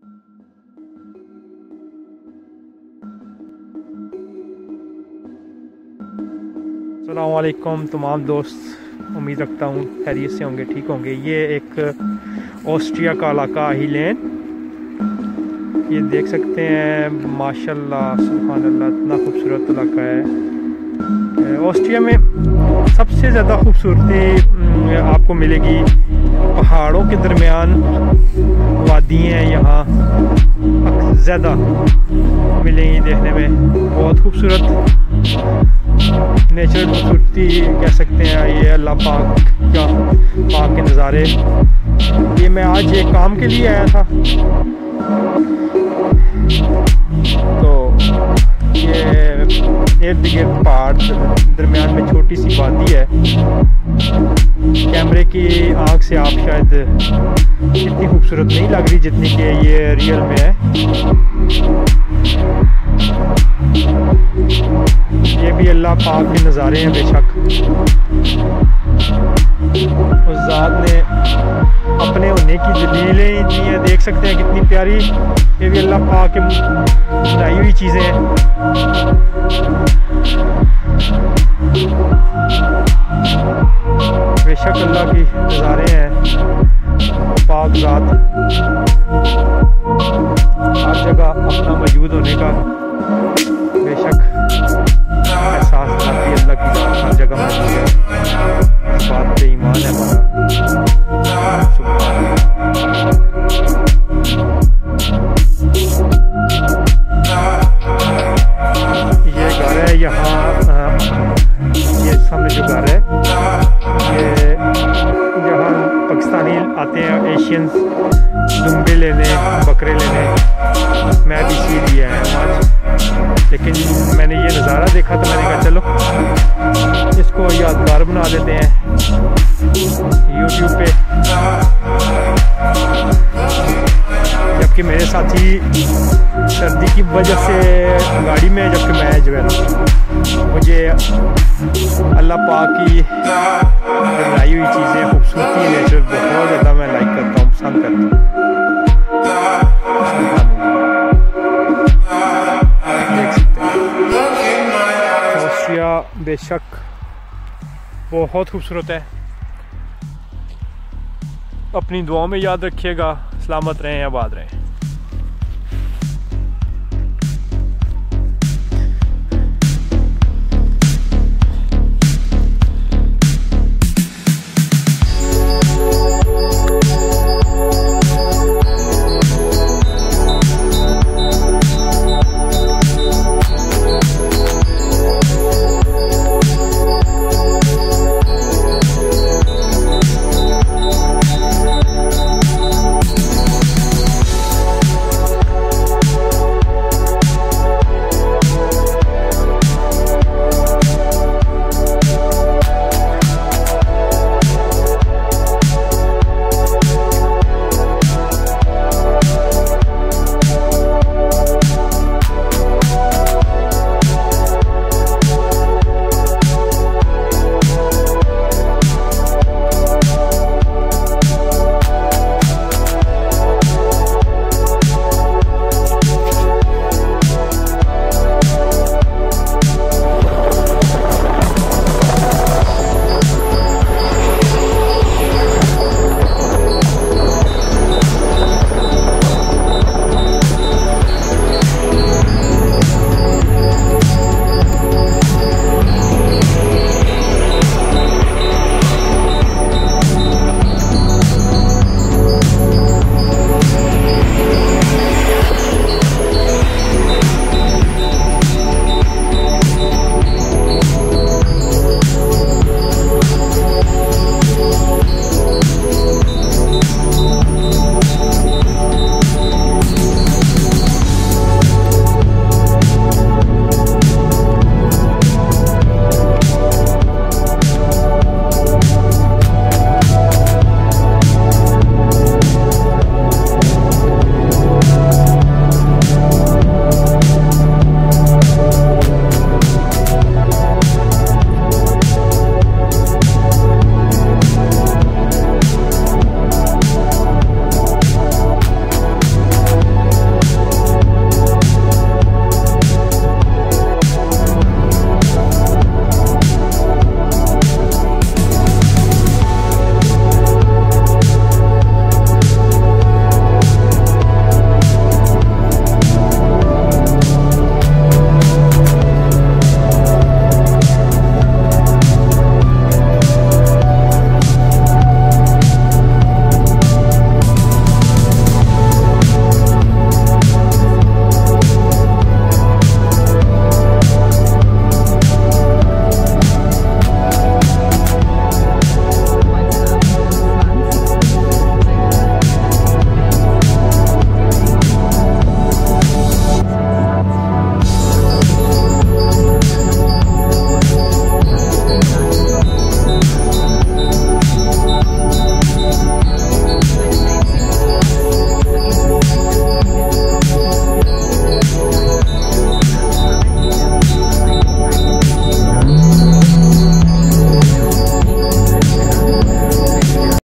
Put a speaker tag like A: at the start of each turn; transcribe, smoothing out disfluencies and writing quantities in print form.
A: अस्सलाम वालेकुम तमाम दोस्त, उम्मीद रखता हूँ खैरियत से होंगे, ठीक होंगे। ये एक ऑस्ट्रिया का इलाका आहिलेन, ये देख सकते हैं माशाल्लाह सुभान अल्लाह, इतना खूबसूरत इलाका है। ऑस्ट्रिया में सबसे ज़्यादा खूबसूरती आपको मिलेगी पहाड़ों के दरमियान, वादियाँ हैं यहाँ ज़्यादा मिलेंगी देखने में, बहुत खूबसूरत नेचर खूबसूरती कह सकते हैं। ये अल्लाह पाक के नज़ारे। ये मैं आज एक काम के लिए आया था, तो ये इर्द गिर्द पहाड़ दरमियान में छोटी सी वादी है। कैमरे की आँख से आप शायद इतनी खूबसूरत नहीं लग रही जितनी कि ये रियल में है। ये भी अल्लाह पाक के नज़ारे हैं बेशक। उस ज़ात ने अपने होने की दलीलें दी हैं, देख सकते हैं कितनी प्यारी। ये भी अल्लाह पाक के बनाई हुई चीज़ें हैं। बेशक अल्लाह की नज़ारे हैं, पाक ज़ात हर जगह अपना मौजूद होने का बेशक एहसास कराती है। अल्लाह की ज़ात हर जगह मौजूद है, इस बात पे ईमान है हमारा। ये घर है यहाँ, ये सामने जो घर है, ये यहाँ पाकिस्तानी आते हैं एशियंस दुम्बे लेने, बकरे लेने। मैं भी इसीलिए आया हूँ आज, लेकिन मैंने ये नज़ारा देखा तो मैंने कहा चलो इसको यादगार बना देते हैं यूट्यूब पे। जबकि मेरे साथी सर्दी की वजह से गाड़ी में, जबकि मैं जो है मुझे अल्लाह पाक की बनाई हुई चीज़ें, खूबसूरती, नेचर बहुत ज़्यादा मैं लाइक करता हूँ, पसंद करता हूँ। ऑस्ट्रिया बेशक बहुत खूबसूरत है। अपनी दुआओं में याद रखिएगा। सलामत रहें, आबाद रहें।